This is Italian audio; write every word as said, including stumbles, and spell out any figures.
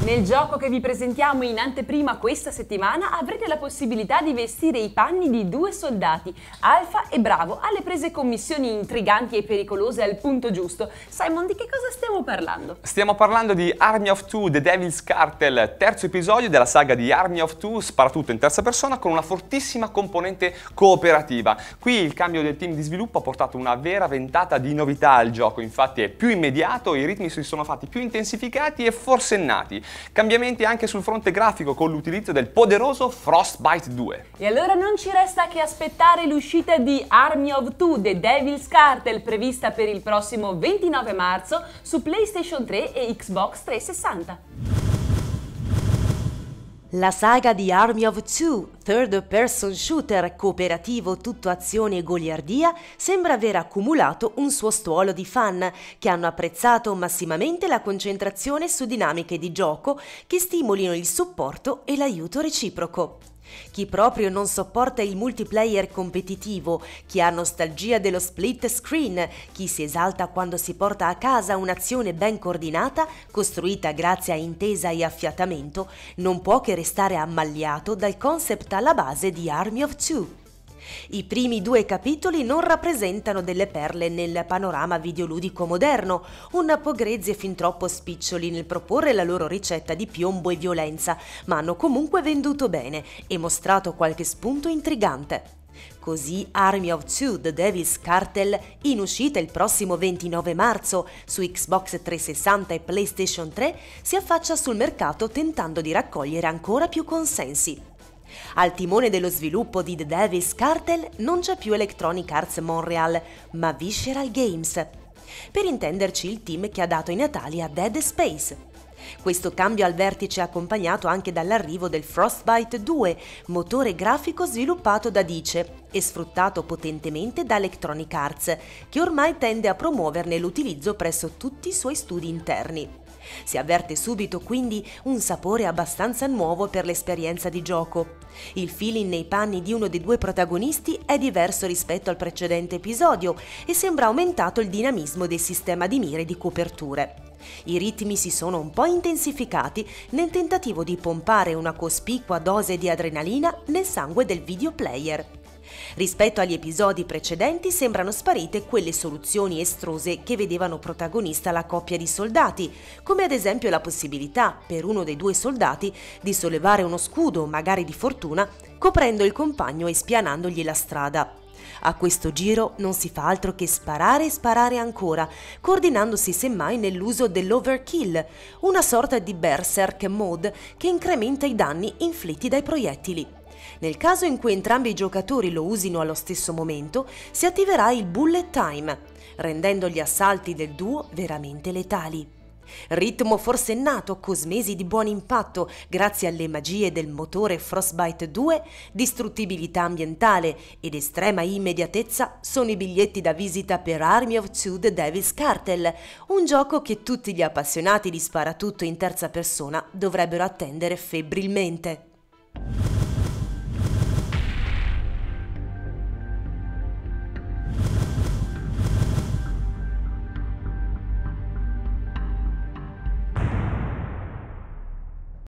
Nel gioco che vi presentiamo in anteprima questa settimana avrete la possibilità di vestire i panni di due soldati, Alfa e Bravo, alle prese con missioni intriganti e pericolose al punto giusto. Simon, di che cosa stiamo parlando? Stiamo parlando di Army of Two, The Devil's Cartel, terzo episodio della saga di Army of Two, sparatutto in terza persona con una fortissima componente cooperativa. Qui il cambio del team di sviluppo ha portato una vera ventata di novità al gioco, infatti è più immediato, i ritmi si sono fatti più intensificati e forsennati. Cambiamenti anche sul fronte grafico con l'utilizzo del poderoso Frostbite due. E allora non ci resta che aspettare l'uscita di Army of Two, The Devil's Cartel, prevista per il prossimo ventinove marzo su PlayStation tre e Xbox trecentosessanta. La saga di Army of Two, third person shooter cooperativo tutto azione e goliardia, sembra aver accumulato un suo stuolo di fan che hanno apprezzato massimamente la concentrazione su dinamiche di gioco che stimolino il supporto e l'aiuto reciproco. Chi proprio non sopporta il multiplayer competitivo, chi ha nostalgia dello split screen, chi si esalta quando si porta a casa un'azione ben coordinata, costruita grazie a intesa e affiatamento, non può che restare ammaliato dal concept alla base di Army of Two. I primi due capitoli non rappresentano delle perle nel panorama videoludico moderno, un po' grezzi e fin troppo spiccioli nel proporre la loro ricetta di piombo e violenza, ma hanno comunque venduto bene e mostrato qualche spunto intrigante. Così Army of Two, The Devil's Cartel, in uscita il prossimo ventinove marzo su Xbox trecentosessanta e PlayStation tre, si affaccia sul mercato tentando di raccogliere ancora più consensi. Al timone dello sviluppo di The Devil's Cartel non c'è più Electronic Arts Montreal, ma Visceral Games. Per intenderci il team che ha dato i natali a Dead Space. Questo cambio al vertice è accompagnato anche dall'arrivo del Frostbite due, motore grafico sviluppato da Dice e sfruttato potentemente da Electronic Arts, che ormai tende a promuoverne l'utilizzo presso tutti i suoi studi interni. Si avverte subito quindi un sapore abbastanza nuovo per l'esperienza di gioco. Il feeling nei panni di uno dei due protagonisti è diverso rispetto al precedente episodio e sembra aumentato il dinamismo del sistema di mire e di coperture. I ritmi si sono un po' intensificati nel tentativo di pompare una cospicua dose di adrenalina nel sangue del videoplayer. Rispetto agli episodi precedenti sembrano sparite quelle soluzioni estrose che vedevano protagonista la coppia di soldati, come ad esempio la possibilità per uno dei due soldati di sollevare uno scudo, magari di fortuna, coprendo il compagno e spianandogli la strada. A questo giro non si fa altro che sparare e sparare ancora, coordinandosi semmai nell'uso dell'overkill, una sorta di berserk mode che incrementa i danni inflitti dai proiettili. Nel caso in cui entrambi i giocatori lo usino allo stesso momento, si attiverà il bullet time, rendendo gli assalti del duo veramente letali. Ritmo forsennato, cosmesi di buon impatto grazie alle magie del motore Frostbite due, distruttibilità ambientale ed estrema immediatezza sono i biglietti da visita per Army of Two, The Devil's Cartel, un gioco che tutti gli appassionati di sparatutto in terza persona dovrebbero attendere febbrilmente.